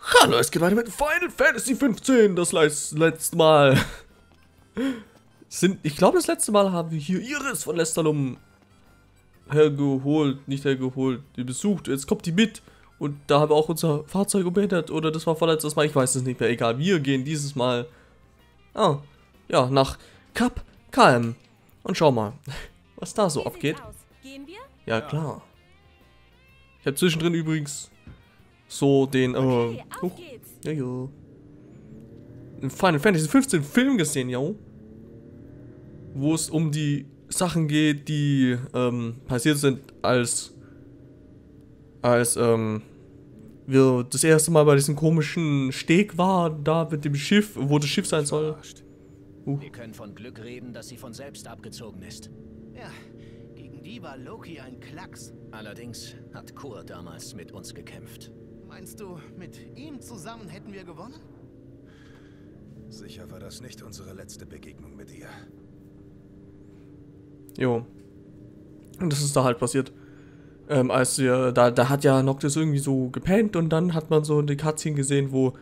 Hallo, es geht weiter mit Final Fantasy 15. Das letzte Mal. Ich glaube, das letzte Mal haben wir hier Iris von Lestalum die besucht. Jetzt kommt die mit. Und da haben wir auch unser Fahrzeug umgeändert. Oder das war vorletztes Mal, ich weiß es nicht mehr. Egal, wir gehen dieses Mal nach Kap Kalm. Und schau mal, was da so abgeht. Gehen wir? Ja, klar. Ich habe zwischendrin übrigens so den, Okay, auf geht's. einen Final Fantasy 15 Film gesehen, jo. Wo es um die Sachen geht, die, passiert sind, als wir das erste Mal bei diesem komischen Steg waren, da mit dem Schiff, wo das Schiff sein soll. Wir können von Glück reden, dass sie von selbst abgezogen ist. Ja, gegen die war Loki ein Klacks. Allerdings hat Kur damals mit uns gekämpft. Meinst du, mit ihm zusammen hätten wir gewonnen? Sicher war das nicht unsere letzte Begegnung mit ihr. Jo. Und das ist da halt passiert. Als wir, da hat ja Noctis irgendwie so gepennt und dann hat man so eine Cutscene gesehen, wo,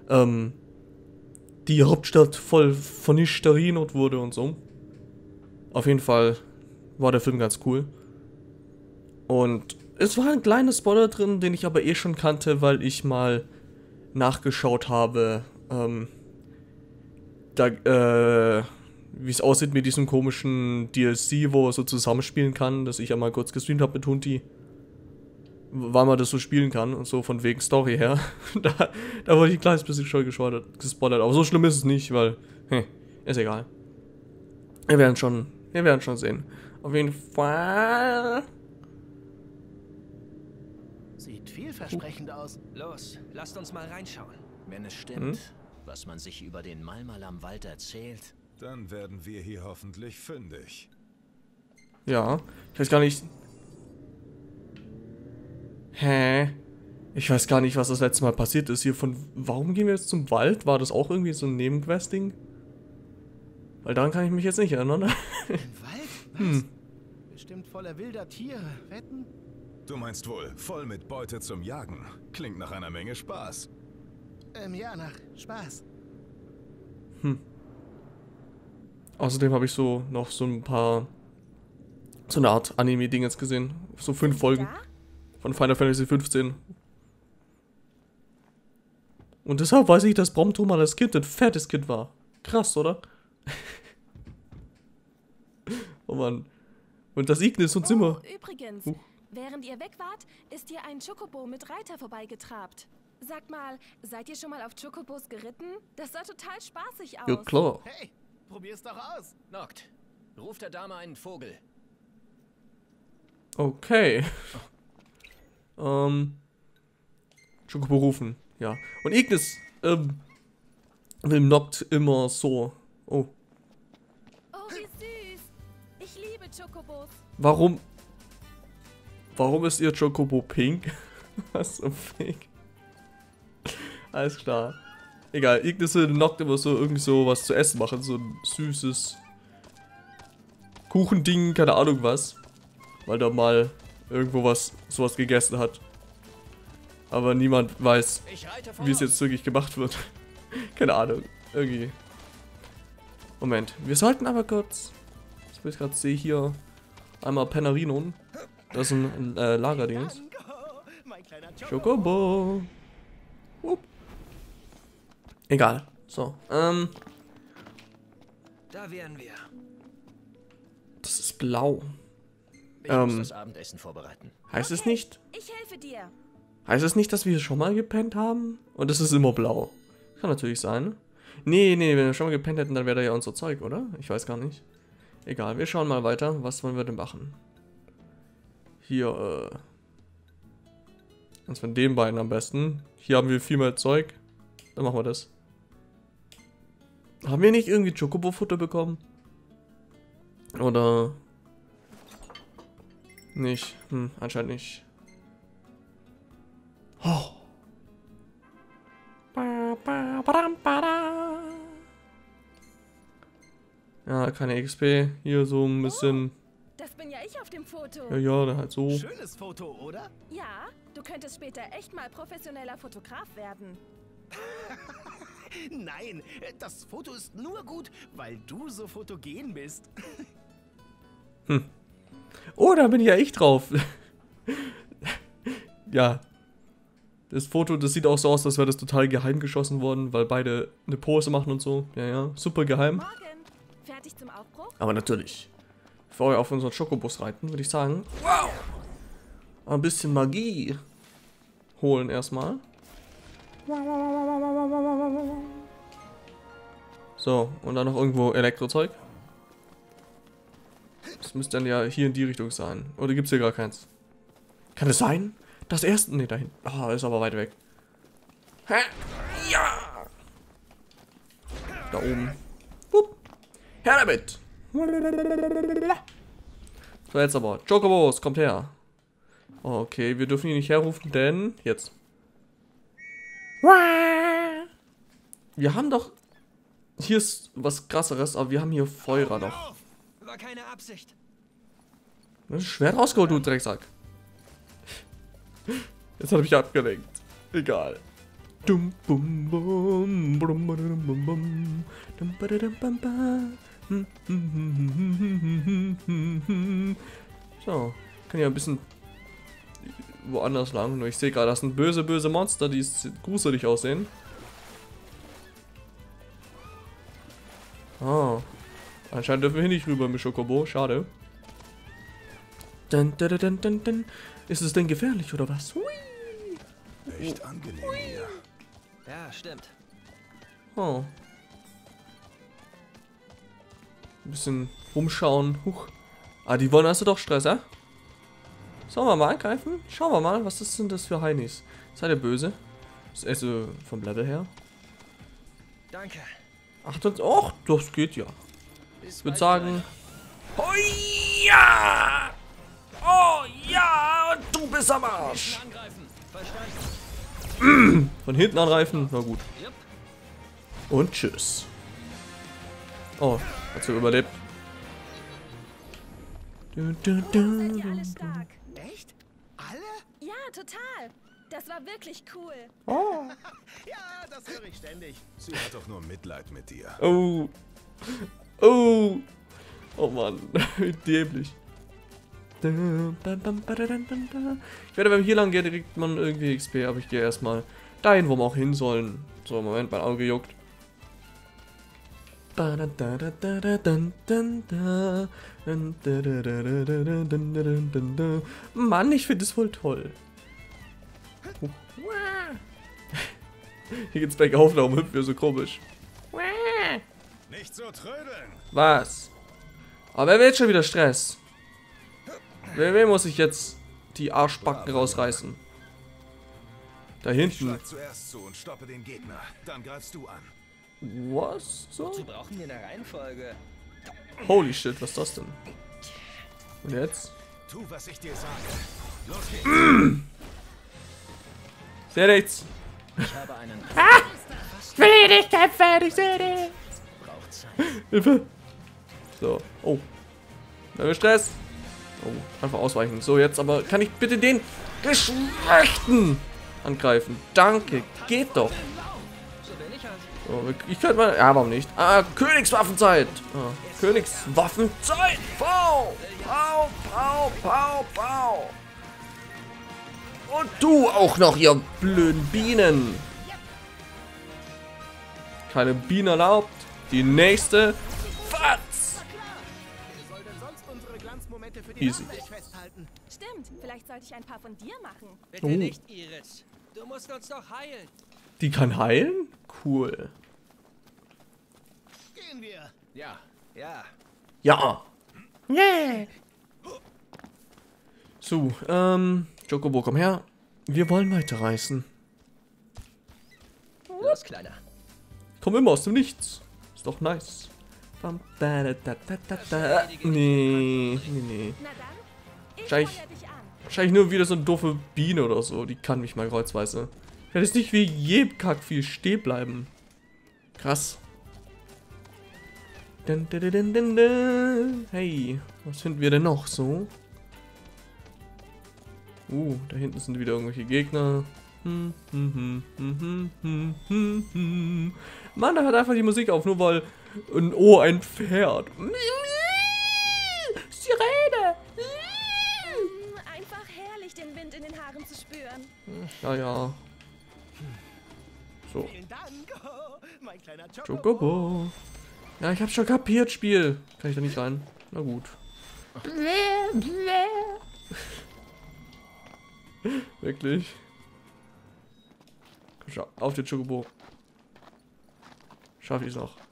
die Hauptstadt voll vernichtet wurde und so. Auf jeden Fall war der Film ganz cool. Und es war ein kleiner Spoiler drin, den ich aber eh schon kannte, weil ich mal nachgeschaut habe, wie es aussieht mit diesem komischen DLC, wo er so zusammenspielen kann, dass ich ja mal kurz gestreamt habe mit Hunti. Weil man das so spielen kann und so von wegen Story her. da wurde ich ein kleines bisschen schon gespoilert. Aber so schlimm ist es nicht, weil, ist egal. Wir werden schon sehen. Auf jeden Fall. Sieht vielversprechend aus. Los, lasst uns mal reinschauen. Wenn es stimmt, was man sich über den Malmal am Wald erzählt. Dann werden wir hier hoffentlich fündig. Ja, ich weiß gar nicht. Ich weiß gar nicht, was das letzte Mal passiert ist hier warum gehen wir jetzt zum Wald? War das auch irgendwie so ein Nebenquesting? Weil daran kann ich mich jetzt nicht erinnern. Ein Wald? Was? Bestimmt voller wilder Tiere. Wetten? Du meinst wohl, voll mit Beute zum Jagen. Klingt nach einer Menge Spaß. Ja, nach Spaß. Außerdem habe ich noch so ein paar, so eine Art Anime-Dingens gesehen. So 5 Folgen von Final Fantasy 15. Und deshalb weiß ich, dass Bromto mal als Kind ein fettes Kind war. Krass, oder? Oh Mann. Und das Ignis und Zimmer. Übrigens, während ihr weg wart, ist hier ein Chocobo mit Reiter vorbeigetrabt. Sagt mal, seid ihr schon mal auf Chocobos geritten? Das sah total spaßig aus. Ja, klar. Hey, probier's doch aus. Noct, ruf der Dame einen Vogel. Okay. Chocobo rufen, ja. Und Ignis, will Noct immer so. Oh. Oh, wie süß. Ich liebe Chocobos. Warum ist ihr Chocobo pink? Was so fake. Alles klar. Egal, Ignis will Noct immer so irgendwie so was zu essen machen. So ein süßes Kuchending, keine Ahnung was. Weil da mal irgendwo sowas gegessen hat. Aber niemand weiß, wie es jetzt wirklich gemacht wird. Keine Ahnung. Irgendwie. Moment. Wir sollten aber kurz, was ich gerade sehe, hier einmal Penarinon. Das ist ein Lagerdings. Mein kleiner Chocobo. Egal. So. Da wären wir. Das ist blau. Ich muss das Abendessen vorbereiten. Heißt es nicht? Ich helfe dir. Heißt es nicht, dass wir schon mal gepennt haben? Und es ist immer blau. Kann natürlich sein. Nee, wenn wir schon mal gepennt hätten, dann wäre da ja unser Zeug, oder? Ich weiß gar nicht. Egal, wir schauen mal weiter. Was wollen wir denn machen? Hier, eins von den beiden am besten. Hier haben wir viel mehr Zeug. Dann machen wir das. Haben wir nicht irgendwie Chocobo-Futter bekommen? Oder nicht? Anscheinend nicht. Oh. Ja, keine XP. Hier so ein bisschen. Das bin ja ich auf dem Foto. Ja, halt so. Schönes Foto, oder? Ja, du könntest später echt mal professioneller Fotograf werden. Nein, das Foto ist nur gut, weil du so fotogen bist. Oh, da bin ja ich drauf. Ja. Das Foto, das sieht auch so aus, als wäre das total geheim geschossen worden, weil beide eine Pose machen und so. Ja, ja, super geheim. Morgen. Fertig zum Aufbruch? Aber natürlich, bevor wir auf unseren Schokobus reiten, würde ich sagen, wow, ein bisschen Magie holen erstmal. So, und dann noch irgendwo Elektrozeug. Das müsste dann ja hier in die Richtung sein. Oder gibt es hier gar keins? Kann es sein? Das erste? Ne, dahin. Ah, ist aber weit weg. Hä? Ja! Da oben. Hup. Her damit! So, jetzt aber. Chocobos, kommt her. Okay, wir dürfen ihn nicht herrufen, denn jetzt. Wir haben doch. Hier ist was krasseres, aber wir haben hier Feuer noch. War keine Absicht. Das ist schwer rausgeholt, du Drecksack. Jetzt hat er mich abgelenkt. Egal. Dum bum bum bum bum bum bum dum badum bum bum. So, kann ja ein bisschen woanders lang. Nur ich sehe gerade, das sind böse Monster, die gruselig aussehen. Oh. Anscheinend dürfen wir hier nicht rüber mit Schokobo. Schade. Dun, dun, dun, dun, dun. Ist es denn gefährlich oder was? Hui. Echt angenehm hier. Ja, stimmt. Oh. Ein bisschen rumschauen. Huch. Ah, die wollen also doch Stress, ja? Sollen wir mal angreifen? Schauen wir mal, was ist denn das für Heinis? Seid ihr böse? Das ist also vom Level her. Danke. Ach, das geht ja. Ich würde sagen. Oh ja! Oh ja! Und du bist am Arsch! Angreifen. Verstanden. Von hinten angreifen? Na gut. Jupp. Und tschüss. Oh, hat sie überlebt. Seid ihr alle stark? Echt? Alle? Ja, total. Das war wirklich cool. Ja, das höre ich ständig. Sie hat doch nur Mitleid mit dir. Oh. Oh. Oh Mann. Wie dämlich. Ich werde, wenn wir hier lang gehen, kriegt man irgendwie XP, aber ich gehe erstmal dahin, wo wir auch hin sollen. So, Moment, mein Auge juckt. Mann, ich finde es voll toll. Hier geht's bergauf, darum hüpfen wir so komisch. Nicht so trödeln. Was? Aber wer will jetzt schon wieder Stress? Wer muss ich jetzt die Arschbacken rausreißen? Da Ich hinten. schlag zuerst zu und stoppe den Gegner. Dann greifst du an. Was? So? Wozu brauchen wir eine Reihenfolge? Holy shit, was ist das denn? Und jetzt? Tu, was ich dir sage. Los geht's. Seh nichts. Ich habe einen. Ich will hier nicht kämpfen, ich seh nichts. Braucht Zeit. Hilfe. So. Oh. Da haben wir Stress. Oh, einfach ausweichen. So, jetzt aber kann ich bitte den Geschwächten angreifen. Danke. Geht doch. So bin ich halt. So, ich könnte mal. Ja, warum nicht? Ah, Königswaffenzeit. Ah, Königswaffenzeit. Pau. Pau, pau, pau, pau. Und du auch noch, ihr blöden Bienen. Keine Bienen erlaubt. Die nächste. Fatz. Wer soll denn sonst unsere Glanzmomente für die Easy. Nachwelt festhalten? Stimmt, vielleicht sollte ich ein paar von dir machen. Bitte Oh. nicht, Iris. Du musst uns doch heilen. Die kann heilen? Cool. Gehen wir. Ja. Ja. Ja. Yeah. So, Chocobo, komm her. Wir wollen weiterreisen. Los, Kleiner. Komm immer aus dem Nichts. Ist doch nice. Nee. Na dann, ich Wahrscheinlich- feuer dich an. Wahrscheinlich nur wieder so eine doofe Biene oder so. Die kann mich mal kreuzweise. Ich werde jetzt nicht wie jedem Kack viel stehen bleiben. Krass. Dun, dun, dun, dun, dun, dun. Hey, was finden wir denn noch so? Da hinten sind wieder irgendwelche Gegner. Mann, da hört einfach die Musik auf, nur weil... ein Pferd. Sirene! Einfach herrlich, den Wind in den Haaren zu spüren. Ja. So. Vielen Dank, mein kleiner Chocobo. Ja, ich hab's schon kapiert, Spiel. Kann ich da nicht rein? Na gut. Wirklich? Schau, auf den Chocobo. Schaff ich's noch.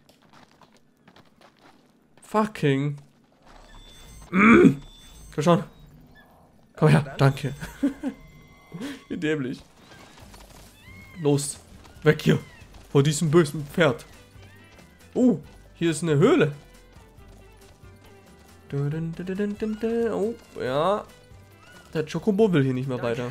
Fucking. Komm schon. Komm her, danke. Wie dämlich. Los, weg hier. Vor diesem bösen Pferd. Hier ist eine Höhle. Oh, ja. Der Chocobo will hier nicht mehr weiter.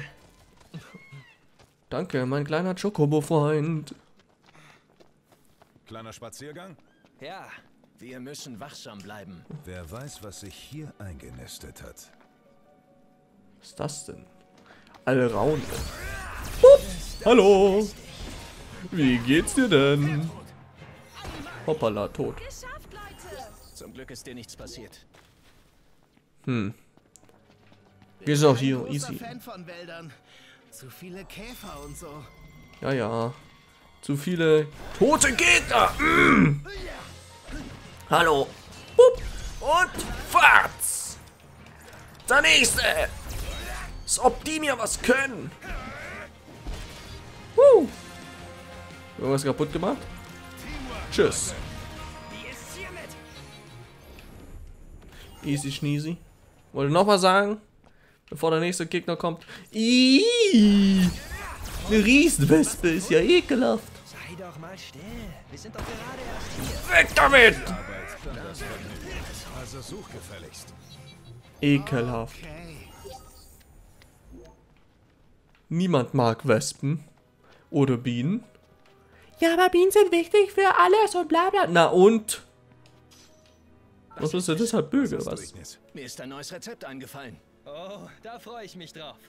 Danke, mein kleiner Chocobo-Freund. Kleiner Spaziergang? Ja, wir müssen wachsam bleiben. Wer weiß, was sich hier eingenistet hat. Was ist das denn? Allraunde. Hallo. Wie geht's dir denn? Hoppala, tot. Geschafft, Leute! Zum Glück ist dir nichts passiert. Wir sind auch hier, easy. Fan von Wäldern. Zu viele Käfer und so. Ja. Zu viele tote Gegner. Hallo. Und Fatz. Der nächste. Als ob die mir was können. Irgendwas kaputt gemacht? Tschüss. Easy schneezy. Wollte noch mal sagen, bevor der nächste Gegner kommt. Eine Riesenwespe ist ja ekelhaft. Sei doch mal still. Wir sind doch gerade erst hier. Weg damit! Also such gefälligst. Ekelhaft. Okay. Niemand mag Wespen. Oder Bienen. Ja, aber Bienen sind wichtig für alles und bla bla. Na und? Was ist denn deshalb Böge, was? Mir ist ein neues Rezept eingefallen. Oh, da freue ich mich drauf.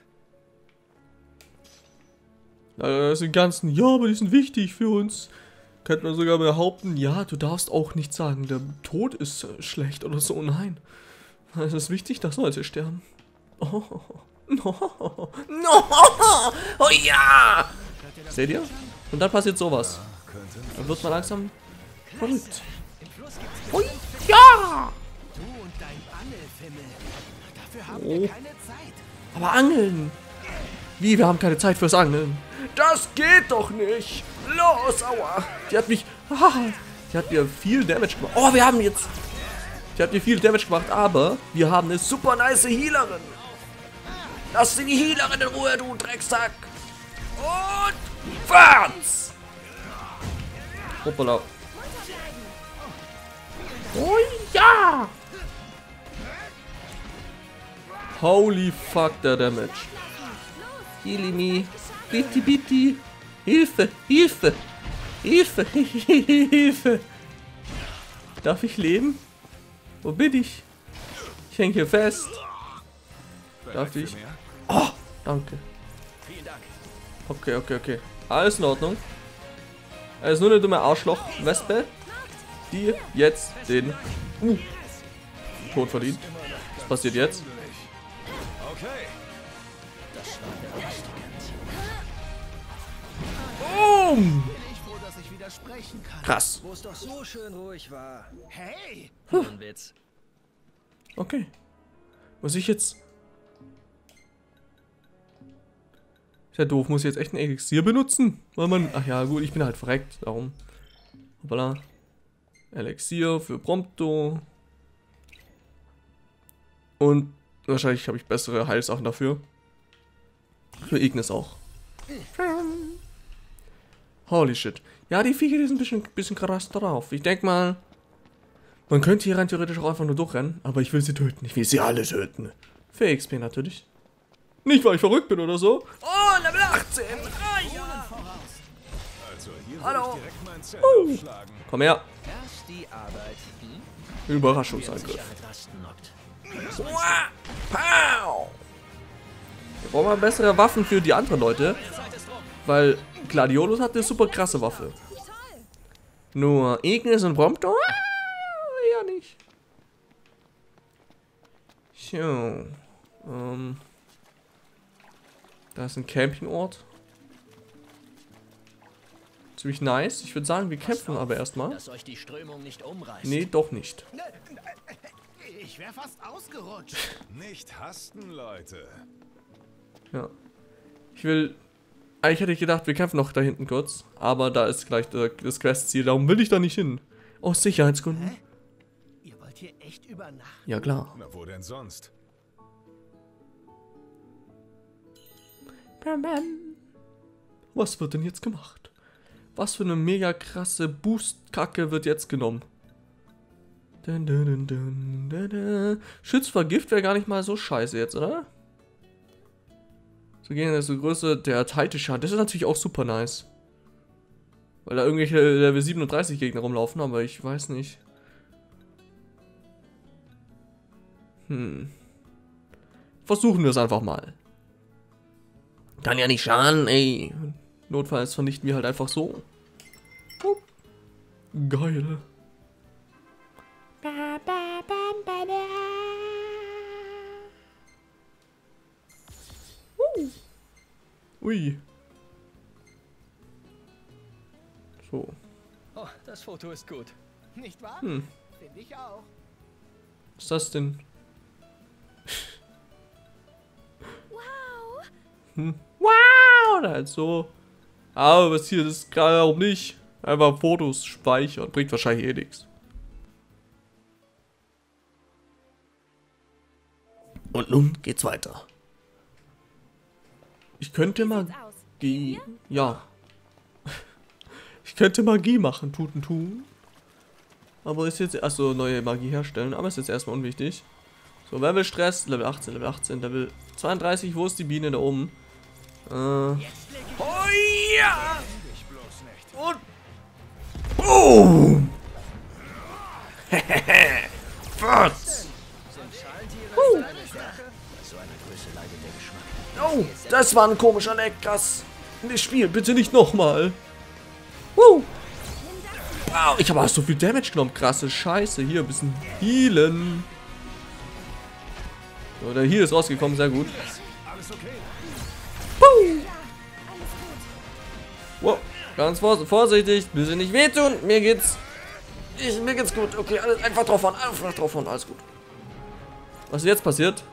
Das sind ganzen, ja, aber die sind wichtig für uns. Könnte man sogar behaupten, ja, du darfst auch nicht sagen, der Tod ist schlecht oder so. Nein. Es ist wichtig, dass Leute sterben. Oh. No. Oh ja! Seht ihr? Und dann passiert sowas. Dann wird man langsam verrückt. Oh ja! Du und dein Angelfimmel. Dafür haben wir keine Zeit. Aber Angeln! Wie, wir haben keine Zeit fürs Angeln? Das geht doch nicht! Los, aua! Die hat mich... die hat mir viel Damage gemacht. Oh, wir haben jetzt... Die hat mir viel Damage gemacht, aber wir haben eine super nice Healerin. Lass die Healerin in Ruhe, du Drecksack! Und... Fatz! Hoppala. Oh ja! Holy fuck, der Damage. Heal me. Bitte, bitte. Hilfe, Hilfe. Hilfe, Hilfe. Darf ich leben? Wo bin ich? Ich hänge hier fest. Darf ich? Oh, danke. Okay. Alles in Ordnung. Er ist nur eine dumme Arschloch-Wespe, die jetzt den Tod verdient. Was passiert jetzt? Okay. Boom! Bin ich froh, dass ich wieder sprechen kann. Krass. Wo es doch so schön ruhig war. Hey! Ein Witz. Okay. Muss ich jetzt... Ist ja doof, muss ich jetzt echt ein Elixier benutzen? Weil man... Ach ja, gut, ich bin halt verreckt, darum. Hoppala. Elixier für Prompto. Und wahrscheinlich habe ich bessere Heilsachen dafür. Für Ignis auch. Holy shit. Ja, die Viecher, die sind ein bisschen krass drauf. Ich denke mal, man könnte hier rein theoretisch auch einfach nur durchrennen, aber ich will sie töten. Ich will sie alle töten. Für XP natürlich. Nicht, weil ich verrückt bin oder so. Oh, Level 18. Ah, ja. Also hier Hallo. will ich direkt mein Zelt aufschlagen. Komm her. Erst die Arbeit. Überraschungsangriff. Sicherheit rasten knockt. Pow. Wir brauchen mal bessere Waffen für die anderen Leute. Weil Gladiolus hat eine super krasse Waffe. Nur Ignis und Prompto? Ja nicht. So. Da ist ein Campingort. Ziemlich nice. Ich würde sagen, wir kämpfen aber erstmal. Dass euch die Strömung nicht umreißt. Nee, doch nicht. Ich wäre fast ausgerutscht. Nicht hasten, Leute. Ja. Ich will... Eigentlich hätte ich gedacht, wir kämpfen noch da hinten kurz. Aber da ist gleich das Questziel. Darum will ich da nicht hin. Aus Sicherheitsgründen. Hä? Ihr wollt hier echt übernachten? Ja, klar. Na, wo denn sonst? Was wird denn jetzt gemacht? Was für eine mega krasse Boost-Kacke wird jetzt genommen? Schütz vor Gift wäre gar nicht mal so scheiße jetzt, oder? So gegen so Größe der Titan. Das ist natürlich auch super nice. Weil da irgendwelche Level 37 Gegner rumlaufen, aber ich weiß nicht. Versuchen wir es einfach mal. Kann ja nicht schaden, ey. Notfalls vernichten wir halt einfach so. Oh. Geil. Ui. So. Oh, das Foto ist gut. Nicht wahr? Finde ich auch. Was ist das denn? Wow. Wow, oder halt so. Aber was hier ist, gerade auch nicht. Einfach Fotos speichern. Bringt wahrscheinlich eh nichts. Und nun geht's weiter. Ich könnte Magie. Ja. Ich könnte Magie machen, tun. Aber ist jetzt. Achso, neue Magie herstellen. Aber ist jetzt erstmal unwichtig. So, Level-Stress. Level 18, Level 18, Level 32. Wo ist die Biene da oben? Oh ja! Und. Boom! Furz! Oh, das war ein komischer Leck, krass. Das Spiel, bitte nicht nochmal. Wow, ich habe auch so viel Damage genommen. Krasse Scheiße. Hier ein bisschen healen. So, der Heal ist rausgekommen, sehr gut. Wow, ganz vorsichtig, bisschen nicht wehtun. Mir geht's gut. Okay, alles einfach drauf hauen, alles gut. Was ist jetzt passiert?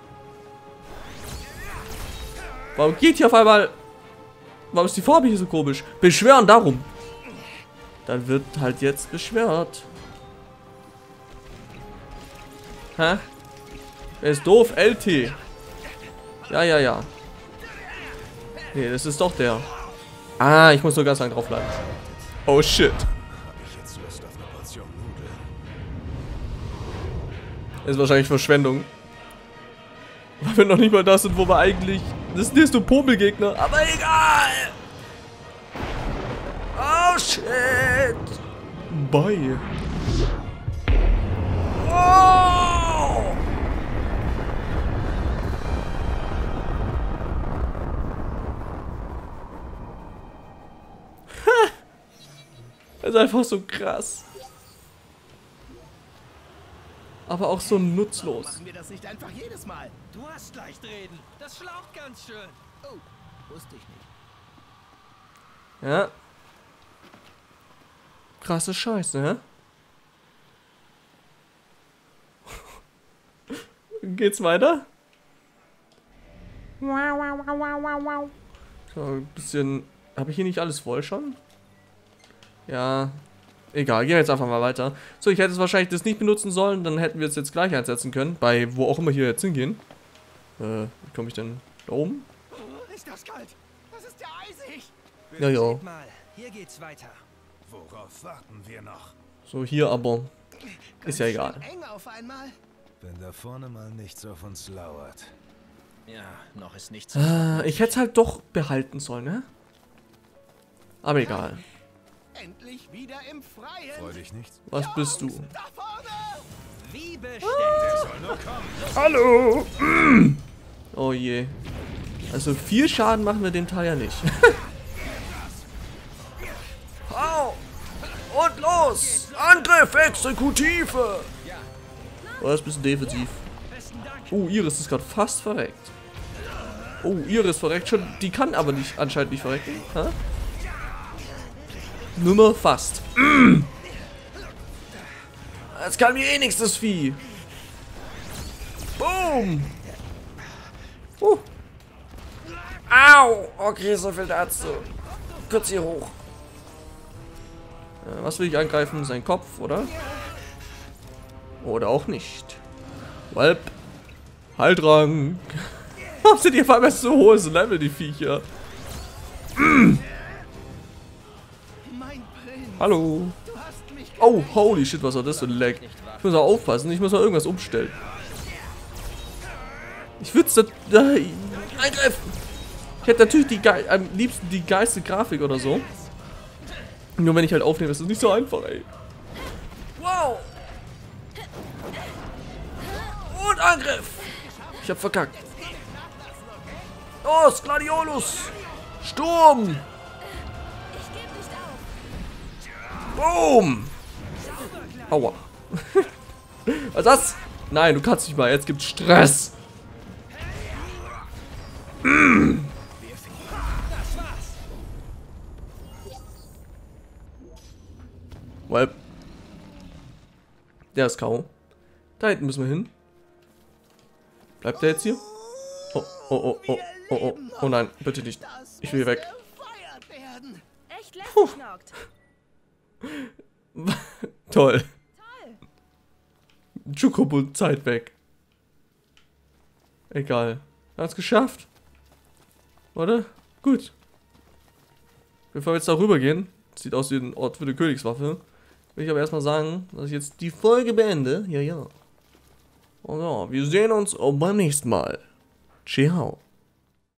Warum geht hier auf einmal... Warum ist die Farbe hier so komisch? Beschwören darum. Dann wird halt jetzt beschwört. Hä? Wer ist doof? LT. Ja. Nee, das ist doch der. Ah, ich muss nur ganz lang drauf bleiben. Oh shit. Ist wahrscheinlich Verschwendung. Weil wir noch nicht mal das sind, wo wir eigentlich... Das sind jetzt nur Popelgegner, aber egal! Oh shit! Bye! Oh! Das ist einfach so krass. Aber auch so nutzlos. Machen wir das nicht einfach jedes Mal? Du hast leicht reden. Das schlaucht ganz schön. Oh, wusste ich nicht. Ja. Krasse Scheiße, hä? Geht's weiter? So, ein bisschen... Habe ich hier nicht alles voll schon? Ja... Egal, gehen wir jetzt einfach mal weiter. So, ich hätte es wahrscheinlich das nicht benutzen sollen, dann hätten wir es jetzt gleich einsetzen können. Bei wo auch immer hier jetzt hingehen. Wie komme ich denn da oben? Ist das kalt? Das ist ja eisig. Ja. Seht mal, hier geht's weiter. Worauf warten wir noch? So, hier aber. Ist ja Ganz egal. schön eng auf einmal. Wenn da vorne mal nichts auf uns lauert. Ja, noch ist nichts. Ich hätte es halt doch behalten sollen, ne? Aber egal. Endlich wieder im Freien. Freu dich nicht? Was bist du? Da vorne! Wie bestellt. Der soll nur kommen. Hallo! Oh je. Also viel Schaden machen wir dem Teil ja nicht. Au! Und los! Angriff, Exekutive! Oh, das ist ein bisschen defensiv. Iris ist gerade fast verreckt. Oh, Iris verreckt schon. Die kann aber nicht, anscheinend nicht verrecken. Ha? Nur noch fast. Das kann mir eh nichts, das Vieh. Boom! Au! Okay, so viel dazu. Kurz hier hoch. Was will ich angreifen? Sein Kopf, oder? Oder auch nicht. Welp. Heiltrank. Warum sind die auf einmal so hohes Level, die Viecher? Hallo. Oh, holy shit, was war das für ein Lag? Ich muss auch aufpassen, ich muss mal irgendwas umstellen. Ich würde da eingreifen. Ich hätte natürlich am liebsten die geilste Grafik oder so. Nur wenn ich halt aufnehme, ist es nicht so einfach, ey. Wow. Und Angriff. Ich hab verkackt. Los, Gladiolus. Sturm. Boom. Aua. Was ist das? Nein, du kannst nicht mal. Jetzt gibt's Stress. Well. Der ist K.O. Da hinten müssen wir hin. Bleibt der jetzt hier? Oh, oh, oh, oh, oh, oh, oh nein, bitte nicht. Ich will hier weg. Echt lässig, Noct. Toll. Chocobo, Zeit weg. Egal. Er hat's geschafft. Oder? Gut. Bevor wir jetzt darüber gehen, sieht aus wie ein Ort für eine Königswaffe, will ich aber erstmal sagen, dass ich jetzt die Folge beende. Ja, ja. Und ja, wir sehen uns auch beim nächsten Mal. Ciao.